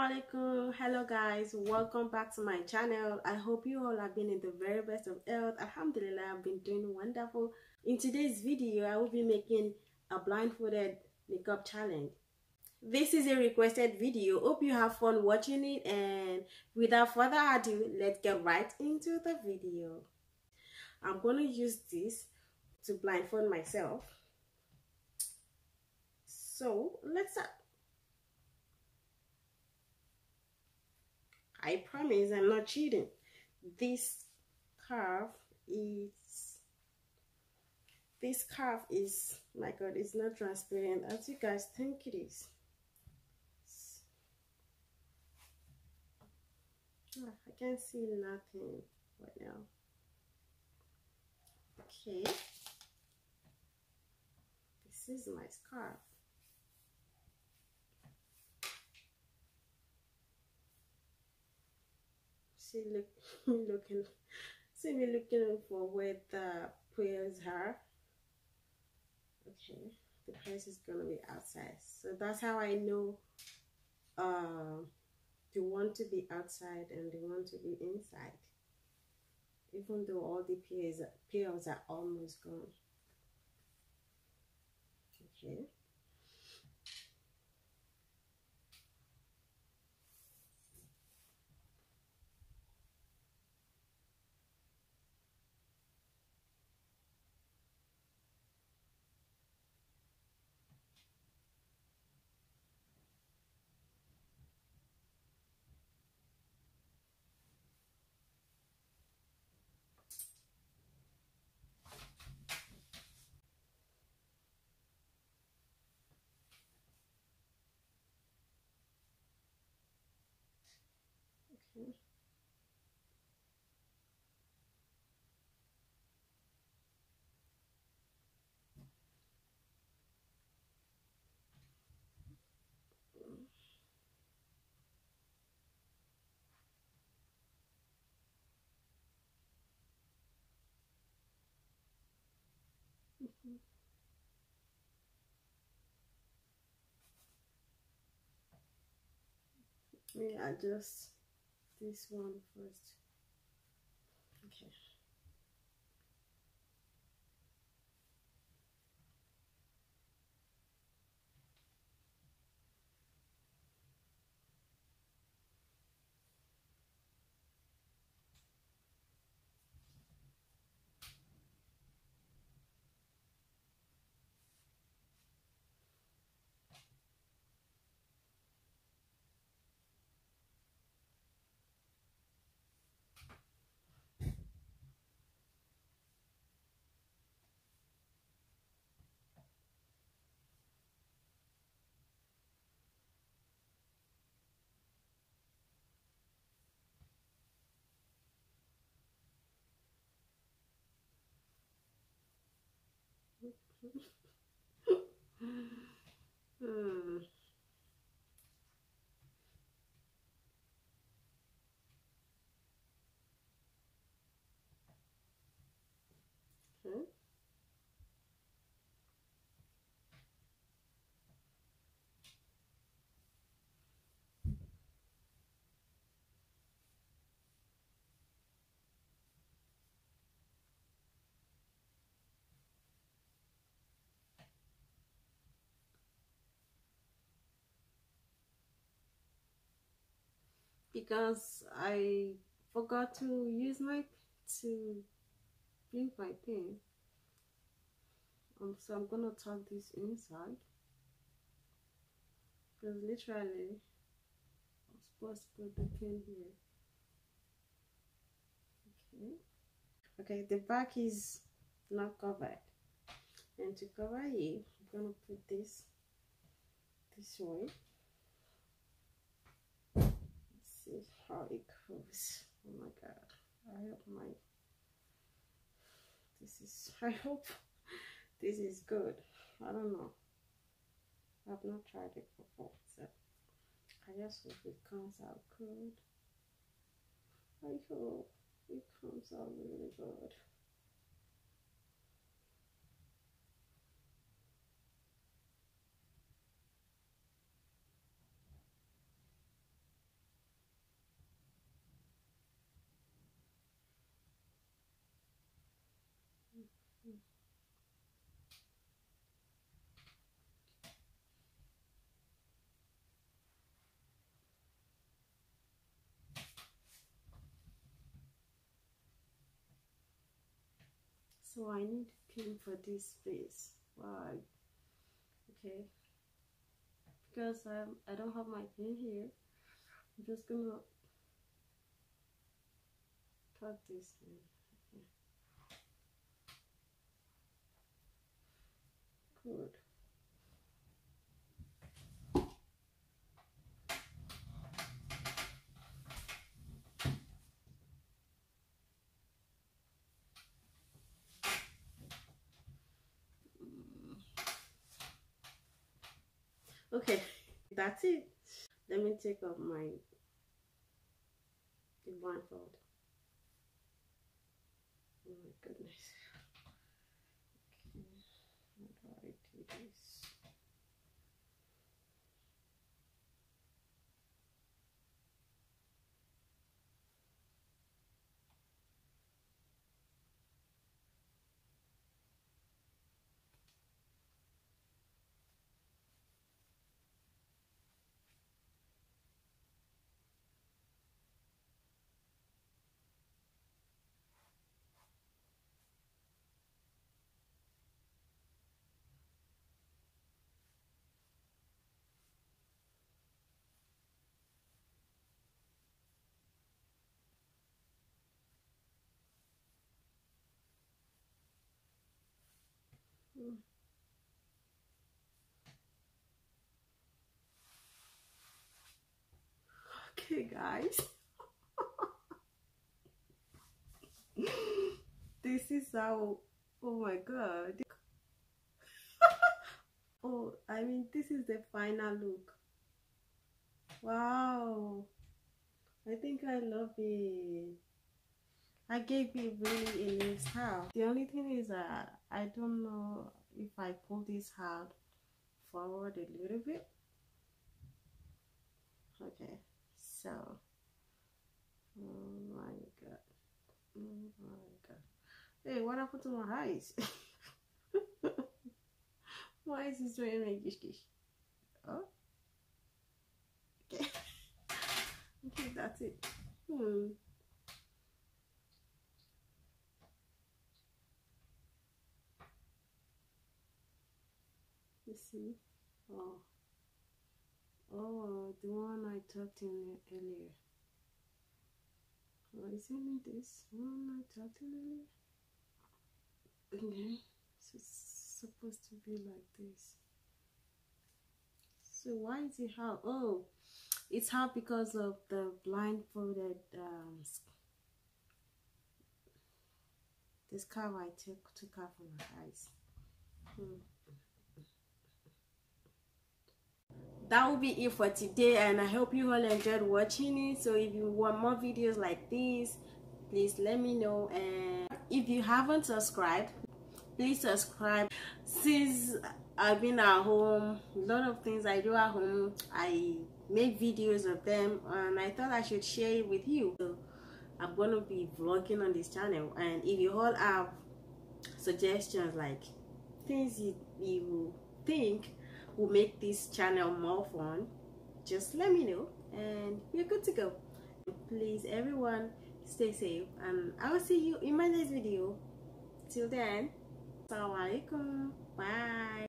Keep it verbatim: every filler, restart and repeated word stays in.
Alaikum. Hello guys, welcome back to my channel. I hope you all have been in the very best of health. Alhamdulillah, I've been doing wonderful. In today's video, I will be making a blindfolded niqab challenge. This is a requested video. Hope you have fun watching it, and without further ado, let's get right into the video. I'm going to use this to blindfold myself. So let's start. I promise I'm not cheating. This scarf is this scarf is, my god, it's not transparent as you guys think it is. Oh, I can't see nothing right now. Okay, this is my scarf. See, look, looking, see me looking for where the prayers are. Okay, the prayers is gonna be outside, so that's how I know uh, they want to be outside and they want to be inside, even though all the prayers prayers are almost gone. Okay. Okay. Mm-hmm. Let me adjust this one first. Okay. Hmm. Okay. Because I forgot to use my to bring my pin. Um, so I'm gonna tuck this inside because literally I'm supposed to put the pin here. Okay. Okay, the back is not covered, and to cover it, I'm gonna put this this way. Let's see how it goes. Oh my god, I hope my this is I hope this is good. I don't know, I've not tried it before, so I just hope it comes out good. I hope it comes out really good. So I need pin for this space. Why? Okay. Because um, I don't have my pin here. I'm just gonna cut this in. Okay. Good. Okay, that's it. Let me take off my blindfold. Oh my goodness. Okay, how do I do this? Okay, guys. This is how, oh my god. Oh, I mean, this is the final look. Wow. I think I love it. I gave it really a new style. The only thing is that uh, I don't know if I pull this out forward a little bit. Okay, so, oh my god, oh my god. Hey, what happened to my eyes? My eyes is doing a gish gish. Oh, okay. Okay, that's it. Hmm. You see? Oh. Oh, the one I talked in earlier. Oh, isn't it this one I talked in earlier? Okay. So it's supposed to be like this. So why is it hard? Oh, it's hard because of the blindfolded um this scarf I took took out from my eyes. Hmm. That will be it for today, and I hope you all enjoyed watching it. So if you want more videos like this, please let me know. And if you haven't subscribed, please subscribe. Since I've been at home, a lot of things I do at home, I make videos of them, and I thought I should share it with you. So I'm gonna be vlogging on this channel, and if you all have suggestions like things you, you think will make this channel more fun, just let me know and we're good to go. Please everyone, stay safe, and I will see you in my next video. Till then, assalamu alaikum, bye.